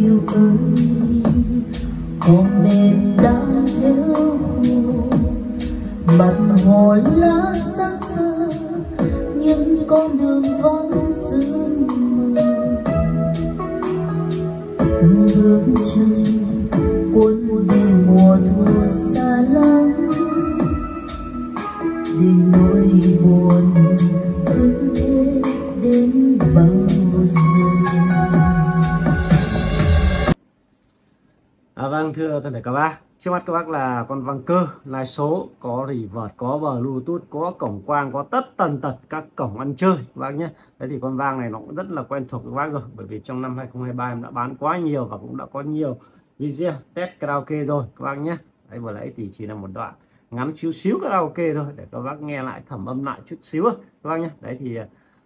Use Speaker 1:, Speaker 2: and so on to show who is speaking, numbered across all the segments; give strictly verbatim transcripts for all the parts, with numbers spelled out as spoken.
Speaker 1: yêu ơi, hồn mềm đã héo mặt hồ lá xác xơ, những con đường vắng sương mờ. Từng bước chân cuốn đi mùa thu xa lắm, để nỗi buồn cứ thế đến bao giờ.
Speaker 2: À, vâng, thưa toàn thể các bác, trước mắt các bác là con Vang Cơ lái số, có reverse, có bluetooth, có cổng quang, có tất tần tật các cổng ăn chơi các bác nhé. Thế thì con Vang này nó cũng rất là quen thuộc với các bác rồi, bởi vì trong năm hai không hai ba em đã bán quá nhiều và cũng đã có nhiều video test karaoke rồi các bác nhé. Đấy, vừa nãy thì chỉ là một đoạn ngắn xíu xíu karaoke thôi để các bác nghe lại, thẩm âm lại chút xíu các bác nhé. Đấy thì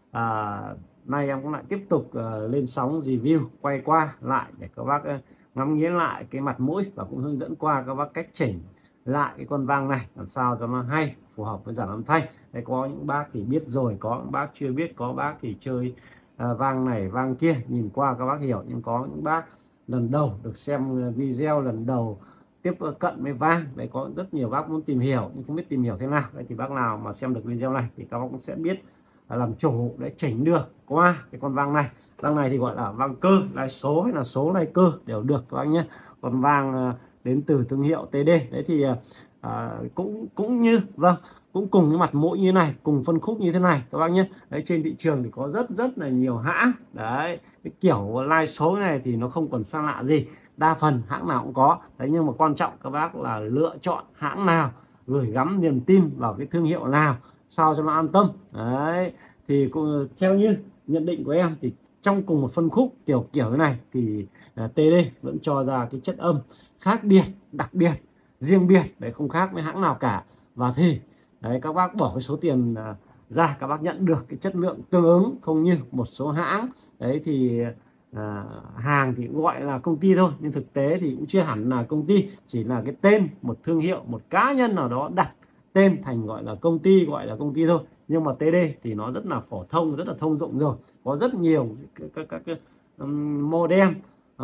Speaker 2: à, nay em cũng lại tiếp tục uh, lên sóng review, quay qua lại để các bác uh, ngắm nghía lại cái mặt mũi và cũng hướng dẫn qua các bác cách chỉnh lại cái con Vang này làm sao cho nó hay, phù hợp với dàn âm thanh. Đấy, có những bác thì biết rồi, có những bác chưa biết, có bác thì chơi uh, Vang này Vang kia, nhìn qua các bác hiểu, nhưng có những bác lần đầu được xem video, lần đầu tiếp cận với Vang. Đấy, có rất nhiều bác muốn tìm hiểu nhưng không biết tìm hiểu thế nào. Đấy thì bác nào mà xem được video này thì các bác cũng sẽ biết làm chủ để chỉnh được qua cái con Vang này. Vang này thì gọi là Vang Cơ lái số hay là số lái cơ đều được các anh nhé. Còn Vang đến từ thương hiệu tê đê. Đấy thì à, cũng cũng như vâng cũng cùng cái mặt mũi như này, cùng phân khúc như thế này các bác nhé. Đấy, trên thị trường thì có rất rất là nhiều hãng. Đấy, cái kiểu lái số này thì nó không còn xa lạ gì, đa phần hãng nào cũng có. Đấy, nhưng mà quan trọng các bác là lựa chọn hãng nào, gửi gắm niềm tin vào cái thương hiệu nào sao cho nó an tâm. Đấy thì cũng, theo như nhận định của em thì trong cùng một phân khúc kiểu kiểu thế này thì uh, tê đê vẫn cho ra cái chất âm khác biệt, đặc biệt, riêng biệt, đấy, không khác với hãng nào cả. Và thì đấy, các bác bỏ cái số tiền uh, ra, các bác nhận được cái chất lượng tương ứng, không như một số hãng. Đấy thì uh, hàng thì cũng gọi là công ty thôi, nhưng thực tế thì cũng chưa hẳn là công ty, chỉ là cái tên một thương hiệu, một cá nhân nào đó đặt tên thành gọi là công ty, gọi là công ty thôi. Nhưng mà tê đê thì nó rất là phổ thông, rất là thông dụng rồi, có rất nhiều các các, các, các um, modem, uh,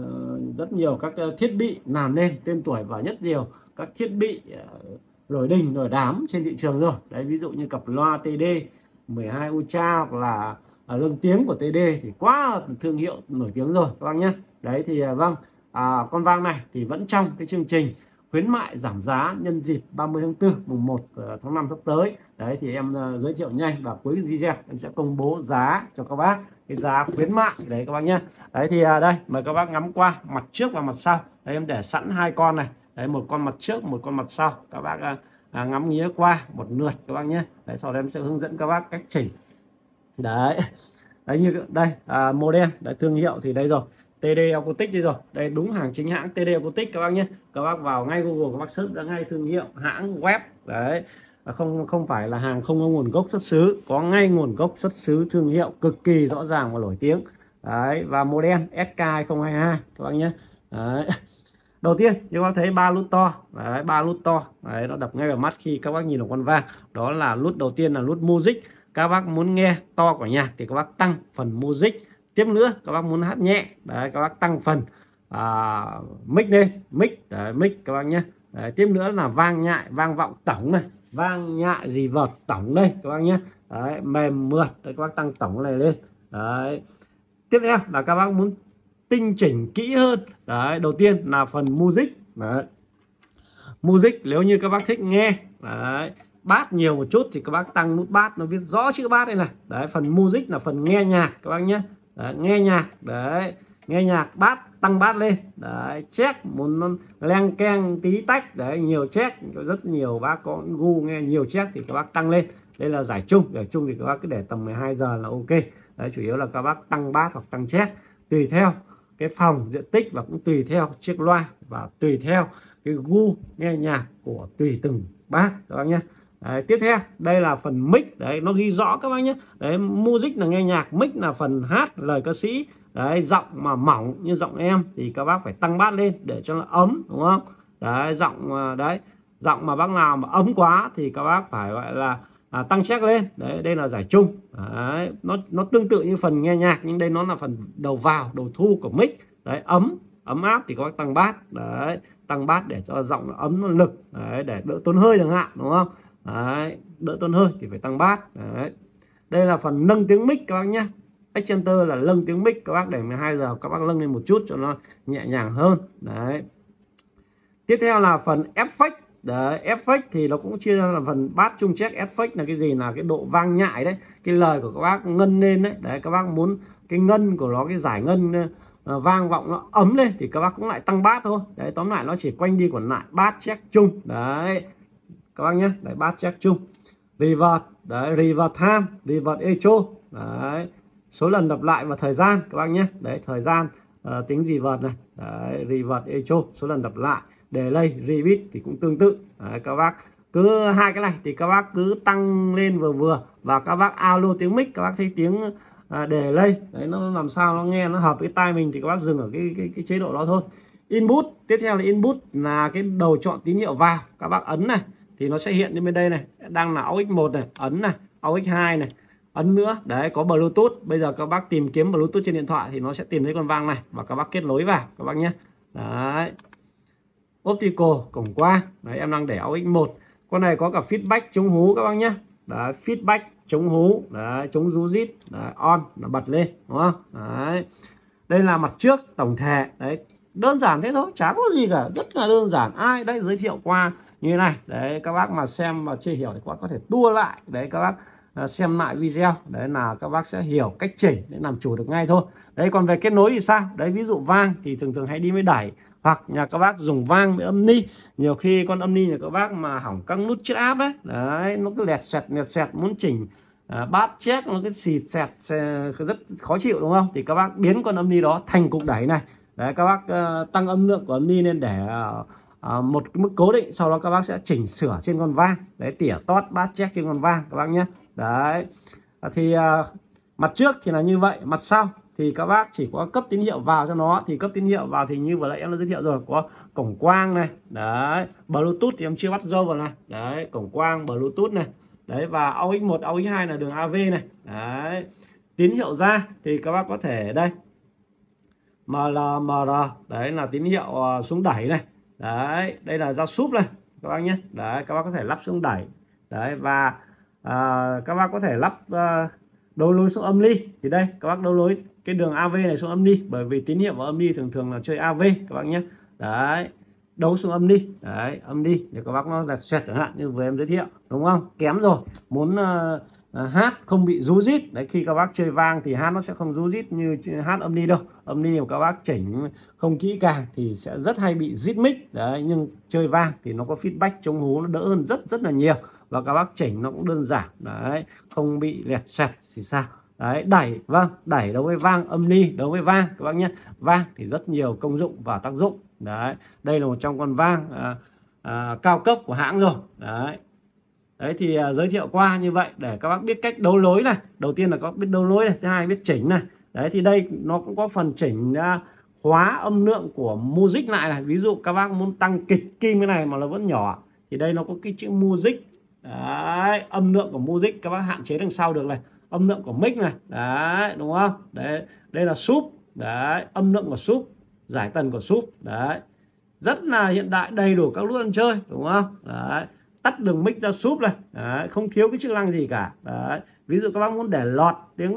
Speaker 2: rất nhiều các uh, thiết bị làm nên tên tuổi và rất nhiều các thiết bị uh, nổi đình nổi đám trên thị trường rồi. Đấy, ví dụ như cặp loa tê đê mười hai Ultra hoặc là uh, lương tiếng của tê đê thì quá là thương hiệu nổi tiếng rồi các bác nhé. Đấy thì uh, vâng, à, con Vang này thì vẫn trong cái chương trình khuyến mại giảm giá nhân dịp ba mươi tháng tư mùng một tháng năm sắp tới. Đấy thì em uh, giới thiệu nhanh và cuối video em sẽ công bố giá cho các bác, cái giá khuyến mại đấy các bác nhé. Đấy thì uh, đây mời các bác ngắm qua mặt trước và mặt sau. Đấy, em để sẵn hai con này, đấy, một con mặt trước, một con mặt sau, các bác uh, uh, ngắm nghía qua một lượt các bác nhé. Đấy, sau đó em sẽ hướng dẫn các bác cách chỉnh. Đấy, đấy như đây uh, model, đấy, thương hiệu thì đây rồi, tê đê Acoustic đi rồi. Đây đúng hàng chính hãng tê đê Acoustic các bác nhé. Các bác vào ngay Google, các bác search ra ngay thương hiệu, hãng, web. Đấy, không không phải là hàng không có nguồn gốc xuất xứ, có ngay nguồn gốc xuất xứ, thương hiệu cực kỳ rõ ràng và nổi tiếng. Đấy, và model ét ca hai không hai hai các bác nhé. Đấy, đầu tiên như các bác thấy ba nút to, đấy, ba nút to, đấy, nó đập ngay vào mắt khi các bác nhìn vào con Vang. Đó là nút đầu tiên là nút music. Các bác muốn nghe to của nhạc thì các bác tăng phần music. Tiếp nữa các bác muốn hát nhẹ, đấy, các bác tăng phần à, mic lên, mic, đấy, mic các bác nhé. Đấy, tiếp nữa là vang nhại, vang vọng tổng này, vang nhại gì vợt tổng đây các bác nhé. Đấy, mềm mượt, đấy, các bác tăng tổng này lên. Đấy, tiếp theo là các bác muốn tinh chỉnh kỹ hơn. Đấy, đầu tiên là phần music. Đấy, music nếu như các bác thích nghe, đấy, bass nhiều một chút thì các bác tăng nút bass, nó viết rõ chữ bass đây này. Đấy, phần music là phần nghe nhạc các bác nhé. Đấy, nghe nhạc, đấy, nghe nhạc, bass, tăng bass lên. Đấy, check muốn nó len keng tí tách, đấy, nhiều check, rất nhiều bác có gu nghe nhiều check thì các bác tăng lên. Đây là giải chung, giải chung thì các bác cứ để tầm mười hai giờ là ok. Đấy, chủ yếu là các bác tăng bass hoặc tăng check tùy theo cái phòng diện tích và cũng tùy theo chiếc loa và tùy theo cái gu nghe nhạc của tùy từng bác các bác nhé. Đấy, tiếp theo đây là phần mic, đấy, nó ghi rõ các bác nhé. Đấy, music là nghe nhạc, mic là phần hát lời ca sĩ. Đấy, giọng mà mỏng như giọng em thì các bác phải tăng bass lên để cho nó ấm, đúng không? Đấy, giọng đấy, giọng mà bác nào mà ấm quá thì các bác phải gọi là à, tăng check lên. Đấy, đây là giải chung. Đấy, nó nó tương tự như phần nghe nhạc nhưng đây nó là phần đầu vào, đầu thu của mic. Đấy, ấm ấm áp thì các bác tăng bát. Đấy, tăng bát để cho giọng nó ấm, nó lực. Đấy, để đỡ tốn hơi chẳng hạn, đúng không? Đấy, đỡ tốn hơi thì phải tăng bát. Đấy, đây là phần nâng tiếng mic các bác nhé. Excenter là nâng tiếng mic các bác, để mười hai giờ các bác nâng lên một chút cho nó nhẹ nhàng hơn. Đấy, tiếp theo là phần effect. Đấy, effect thì nó cũng chia ra là phần bass, trung, check. Effect là cái gì? Là cái độ vang nhại đấy, cái lời của các bác ngân lên đấy. Đấy, các bác muốn cái ngân của nó, cái giải ngân uh, vang vọng nó ấm lên thì các bác cũng lại tăng bass thôi. Đấy, tóm lại nó chỉ quanh đi quẩn lại, bass, check, trung. Đấy các bác nhé. Đấy, bass, check, trung. Reverb, đấy, reverb time, reverb echo. Đấy, số lần lặp lại và thời gian các bác nhé. Đấy, thời gian uh, tính reverb này. Đấy, reverb echo, số lần lặp lại. Delay, repeat thì cũng tương tự. Đấy, các bác cứ hai cái này thì các bác cứ tăng lên vừa vừa, và các bác alo tiếng mic, các bác thấy tiếng uh, delay đấy, nó làm sao nó nghe nó hợp với tai mình thì các bác dừng ở cái cái, cái chế độ đó thôi. Input, tiếp theo là input là cái đầu chọn tín hiệu vào, các bác ấn này thì nó sẽ hiện lên bên đây này, đang là a u ích một này, ấn này, a u ích hai này, ấn nữa. Đấy, có Bluetooth. Bây giờ các bác tìm kiếm Bluetooth trên điện thoại thì nó sẽ tìm thấy con vang này và các bác kết nối vào các bác nhé. Đấy, optical, cổng quang. Đấy, em đang để a u ích một. Con này có cả feedback, chống hú các bác nhé. Đấy, feedback, chống hú. Đấy, chống rú rít. Đấy, on là bật lên, đúng không? Đấy, đây là mặt trước tổng thể. Đấy, đơn giản thế thôi, chả có gì cả, rất là đơn giản. Ai đấy giới thiệu qua như thế này. Đấy, các bác mà xem mà chưa hiểu thì các bác có thể tua lại. Đấy, các bác xem lại video, đấy là các bác sẽ hiểu cách chỉnh để làm chủ được ngay thôi. Đấy, còn về kết nối thì sao? Đấy, ví dụ vang thì thường thường hay đi với đẩy, hoặc nhà các bác dùng vang với âm ni. Nhiều khi con âm ni nhà các bác mà hỏng các nút chiết áp đấy, đấy nó cứ lẹt xẹt lẹt xẹt, muốn chỉnh à, bát check nó cái xịt xẹt rất khó chịu, đúng không? Thì các bác biến con âm ni đó thành cục đẩy này. Đấy, các bác uh, tăng âm lượng của âm ni lên để uh, uh, một cái mức cố định, sau đó các bác sẽ chỉnh sửa trên con vang. Đấy, tỉa tót bát check trên con vang các bác nhé. Đấy, thì uh, mặt trước thì là như vậy, mặt sau thì các bác chỉ có cấp tín hiệu vào cho nó. Thì cấp tín hiệu vào thì như vừa nãy em đã giới thiệu rồi, có cổng quang này, đấy, Bluetooth thì em chưa bắt dâu vào này, đấy, cổng quang, Bluetooth này, đấy, và a u ích một, a u ích hai là đường a vê này, đấy. Tín hiệu ra thì các bác có thể đây em lờ em rờ, đấy là tín hiệu uh, xuống đẩy này, đấy, đây là dao súp này các bác nhé. Đấy, các bác có thể lắp xuống đẩy, đấy, và uh, các bác có thể lắp uh, đấu nối xuống âm ly. Thì đây các bác đấu nối cái đường a vê này xuống âm ly, bởi vì tín hiệu vào âm ly thường thường là chơi a vê các bác nhé. Đấy, đấu xuống âm ly, đấy, âm ly để các bác nó là xoẹt chẳng hạn như vừa em giới thiệu, đúng không? Kém rồi, muốn uh, uh, hát không bị rú rít. Đấy, khi các bác chơi vang thì hát nó sẽ không rú rít như hát âm ly đâu. Âm ly mà các bác chỉnh không kỹ càng thì sẽ rất hay bị rít mic. Đấy, nhưng chơi vang thì nó có feedback, chống hú nó đỡ hơn rất rất là nhiều, và các bác chỉnh nó cũng đơn giản. Đấy, không bị lẹt xẹt thì sao. Đấy, đẩy, vâng, đẩy đối với vang, âm ly đối với vang các bác nhé. Vang thì rất nhiều công dụng và tác dụng. Đấy, đây là một trong con vang à, à, cao cấp của hãng rồi. Đấy, đấy thì à, giới thiệu qua như vậy để các bác biết cách đấu nối này. Đầu tiên là có biết đấu nối này, thứ hai biết chỉnh này. Đấy, thì đây nó cũng có phần chỉnh à, khóa âm lượng của music lại này. Ví dụ các bác muốn tăng kịch kim cái này mà nó vẫn nhỏ thì đây nó có cái chữ music. Đấy, âm lượng của music các bác hạn chế đằng sau được này, âm lượng của mic này, đấy, đúng không? Đấy, đây là súp, đấy, âm lượng của súp, giải tần của súp, đấy, rất là hiện đại, đầy đủ các nút ăn chơi, đúng không? Đấy, tắt đường mic ra súp này, đấy, không thiếu cái chức năng gì cả. Đấy, ví dụ các bác muốn để lọt tiếng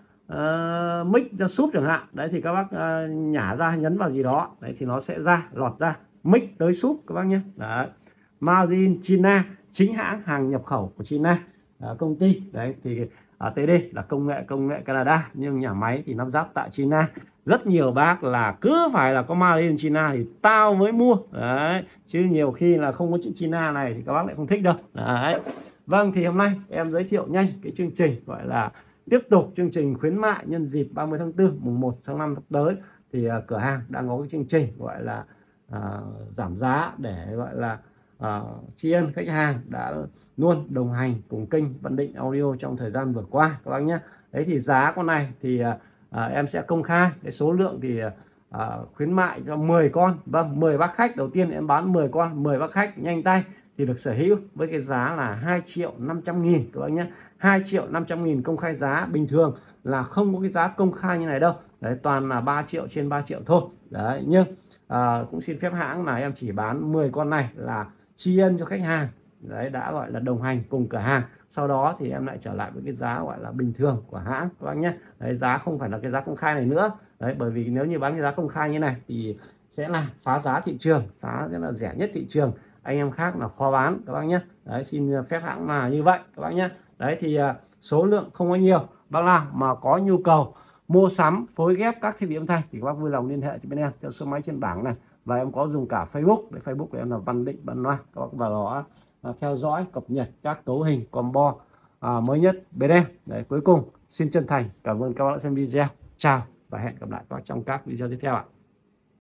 Speaker 2: uh, mic ra súp chẳng hạn, đấy thì các bác uh, nhả ra, nhấn vào gì đó, đấy thì nó sẽ ra, lọt ra mic tới súp các bác nhé. Đấy, Margin China, chính hãng, hàng nhập khẩu của China, à, công ty đấy thì à, tê đê là công nghệ công nghệ Canada, nhưng nhà máy thì nắm giáp tại China. Rất nhiều bác là cứ phải là có Made in China thì tao mới mua, đấy, chứ nhiều khi là không có chữ China này thì các bác lại không thích đâu. Đấy, vâng, thì hôm nay em giới thiệu nhanh cái chương trình gọi là tiếp tục chương trình khuyến mại nhân dịp ba mươi tháng tư mùng một tháng năm tới. Thì à, cửa hàng đang có cái chương trình gọi là à, giảm giá để gọi là Uh, tri ân khách hàng đã luôn đồng hành cùng kênh Văn Định Audio trong thời gian vừa qua các bác nhé. Đấy thì giá con này thì uh, uh, em sẽ công khai cái số lượng thì uh, khuyến mại cho mười con. Vâng, mười bác khách đầu tiên em bán mười con, mười bác khách nhanh tay thì được sở hữu với cái giá là hai triệu năm trăm nghìn các bác nhé. Hai triệu năm trăm nghìn công khai giá, bình thường là không có cái giá công khai như này đâu. Đấy, toàn là ba triệu trên ba triệu thôi. Đấy, nhưng à, cũng xin phép hãng là em chỉ bán mười con này là tri ân cho khách hàng. Đấy, đã gọi là đồng hành cùng cửa hàng. Sau đó thì em lại trở lại với cái giá gọi là bình thường của hãng các bác nhé. Đấy, giá không phải là cái giá công khai này nữa. Đấy, bởi vì nếu như bán cái giá công khai như này thì sẽ là phá giá thị trường, giá sẽ là rẻ nhất thị trường, anh em khác là khó bán các bác nhé. Đấy, xin phép hãng là như vậy các bác nhé. Đấy thì uh, số lượng không có nhiều, bác nào mà có nhu cầu mua sắm phối ghép các thiết bị âm thanh thì các bác vui lòng liên hệ cho bên em theo số máy trên bảng này, và em có dùng cả Facebook. Đấy, Facebook của em là Văn Định Văn Loa, các bác vào đó uh, theo dõi cập nhật các cấu hình combo uh, mới nhất bên em. Đấy, cuối cùng xin chân thành cảm ơn các bác đã xem video. Chào và hẹn gặp lại các bác trong các video tiếp theo ạ.